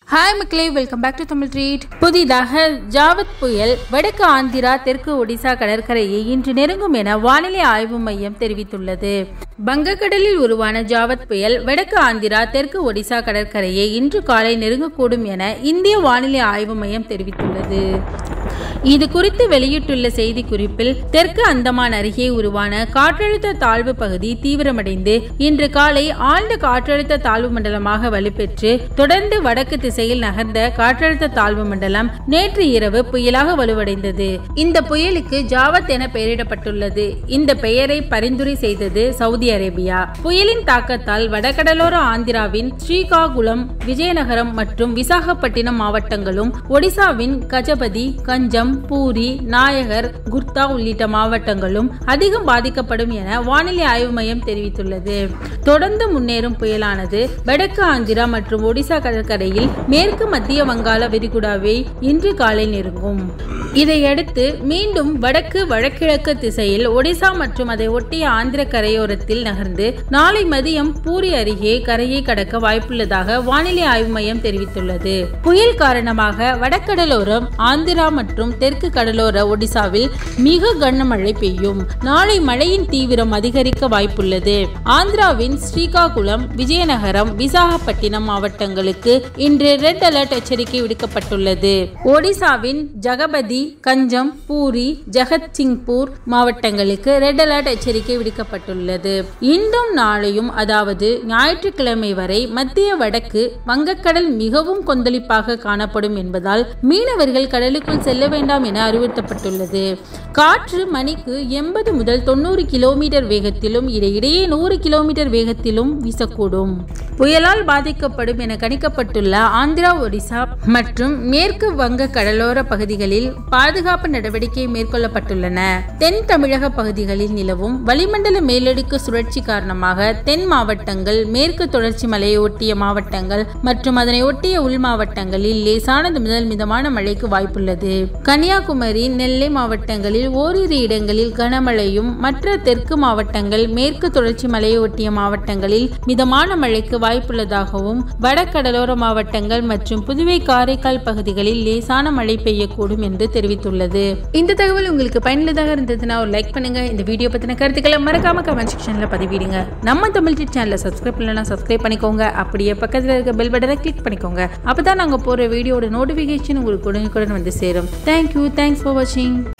Hi மக்களே, welcome back to Tamil Treat. புதிதாக ஜாவத் புயல் வடக்கு ஆந்திரா தெற்கு ஒடிசா கடற்கரையை இன்று நெருங்கும் என வானிலை ஆய்வு மையம் தெரிவித்துள்ளது. வங்கக்கடலில் உருவான ஜாவத் புயல் வடக்கு ஆந்திரா தெற்கு ஒடிசா கடற்கரையை இன்று காலை நெருங்கக்கூடும் என இந்திய வானிலை ஆய்வு மையம் தெரிவித்துள்ளது. இது குறித்து வெளியிட்டுள்ள செய்தி குறிப்பில், தெற்கு அந்தமான் அருகே உருவான காற்றழுத்த தாழ்வு பகுதி தீவிரமடைந்து இன்று காலை ஆழ்ந்த காற்றழுத்த தாழ்வு மண்டலமாக வலுப்பெற்று தொடர்ந்து வடக்கு திசையில் நகர்ந்த காற்றழுத்த தாழ்வு மண்டலம் நேற்று இரவு புயலாக வலுவடைந்தது. இந்த புயலுக்கு ஜாவத் என பெயரிடப்பட்டுள்ளது. இந்த பெயரை பரிந்துரை செய்தது சவுதி அரேபியா. புயலின் தாக்கத்தால் வடகடலோர ஆந்திராவின் ஸ்ரீகாகுளம், விஜயநகரம் மற்றும் விசாகப்பட்டினம் மாவட்டங்களும், ஒடிசாவின் கஜபதி, கஞ்சம், பூரி, நாயகர், குர்தா உள்ளிட்ட மாவட்டங்களும் அதிகம் பாதிக்கப்படும் என வானிலை ஆய்வு மையம் தெரிவித்துள்ளது. தொடர்ந்து முன்னேறும் புயலானது வடக்கு ஆந்திரா மற்றும் ஒடிசா கடற்கரையில் மேற்கு மத்திய வங்காள விரிகுடாவை இன்று காலை நெருங்கும். இதையடுத்து மீண்டும் வடக்கு வடகிழக்கு திசையில் ஒடிசா மற்றும் அதை ஒட்டிய ஆந்திர கரையோரத்தில் நகர்ந்து நாளை மதியம் பூரி அருகே கரையை கடக்க வாய்ப்புள்ளதாக வானிலை ஆய்வு மையம் தெரிவித்துள்ளது. புயல் காரணமாக வடகடலோரம் ஆந்திரா மற்றும் தெற்கு கடலோர ஒடிசாவில் மிக கனமழை பெய்யும். நாளை மழையின் தீவிரம் அதிகரிக்க வாய்ப்புள்ளது. ஆந்திராவின் ஸ்ரீகாகுளம், விஜயநகரம், விசாகப்பட்டினம் மாவட்டங்களுக்கு இன்று ரெட் அலர்ட் எச்சரிக்கை விடுக்கப்பட்டுள்ளது. ஒடிசாவின் ஜகபதி, கஞ்சம், பூரி, ஜகத்சிங்பூர் மாவட்டங்களுக்கு ரெட் அலர்ட் எச்சரிக்கை விடுக்கப்பட்டுள்ளது. இன்றும் நாளையும், அதாவது ஞாயிற்றுக்கிழமை வரை மத்திய வடக்கு வங்கக்கடல் மிகவும் கொந்தளிப்பாக காணப்படும் என்பதால் மீனவர்கள் கடலுக்குள் செல்ல வேண்டாம் என அறிவுறுத்தப்பட்டுள்ளது. காற்று மணிக்கு 80 முதல் 90 கிலோமீட்டர் வேகத்திலும் இடையிடையே 100 கிலோமீட்டர் வேகத்திலும் வீசக்கூடும். புயலால் பாதிக்கப்படும் என கணிக்கப்பட்டுள்ள ஆந்திரா, ஒடிசா மற்றும் மேற்கு வங்க கடலோர பகுதிகளில் பாதுகாப்பு நடவடிக்கை மேற்கொள்ளப்பட்டுள்ளன. தென் தமிழக பகுதிகளில் நிலவும் வளிமண்டல மேலடுக்கு சுழற்சி காரணமாக தென் மாவட்டங்கள், மேற்கு தொடர்ச்சி மலையை ஒட்டிய மாவட்டங்கள் மற்றும் அதனை ஒட்டிய உள் மாவட்டங்களில் லேசானது முதல் மிதமான மழைக்கு வாய்ப்புள்ளது. கன்னியாகுமரி, நெல்லை மாவட்டங்களில் ஓரிரு இடங்களில் கனமழையும், மற்ற தெற்கு மாவட்டங்கள், மேற்கு தொடர்ச்சி மலையை ஒட்டிய மாவட்டங்களில் மிதமான மழைக்கு வாய்ப்புள்ளதாகவும், வடகடலோர மாவட்டங்கள் மற்றும் புதுவை, காரைக்கால் பகுதிகளில் லேசான மழை பெய்யக்கூடும் என்று தெரிவித்துள்ளது. இந்த தகவல் உங்களுக்கு பயனுள்ளதாக இருந்ததுன்னா ஒரு லைக் பண்ணுங்க. இந்த வீடியோ பத்தின கருத்துக்களை மறக்காம கமெண்ட் செக்ஷன்ல பதிவிடுங்க. நம்ம தமிழ் ட்ரீட் சேனலை சப்ஸ்கிரைப் பண்ணலனா சப்ஸ்கிரைப் பண்ணிக்கோங்க. அப்படியே பக்கத்தில் இருக்க பெல் பட்டனை கிளிக் பண்ணிக்கோங்க. அப்பதான் நாங்க போற வீடியோட நோட்டிபிகேஷன் உங்களுக்கு உடனுக்குடன் வந்து சேரும். தேங்க்யூ. தேங்க்ஸ் ஃபார் வாட்சிங்.